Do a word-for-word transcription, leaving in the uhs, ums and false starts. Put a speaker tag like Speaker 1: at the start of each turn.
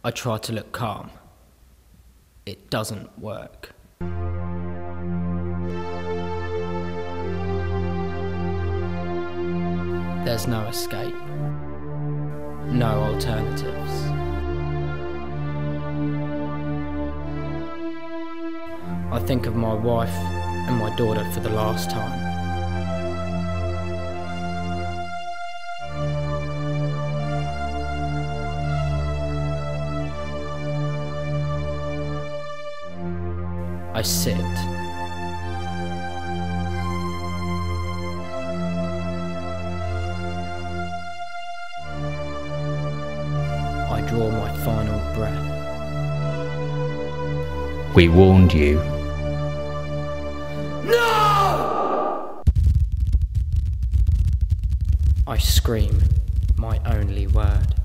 Speaker 1: I try to look calm. It doesn't work. There's no escape. No alternatives. I think of my wife and my daughter for the last time. I sit. I draw my final breath.
Speaker 2: We warned you.
Speaker 1: No! I scream my only word.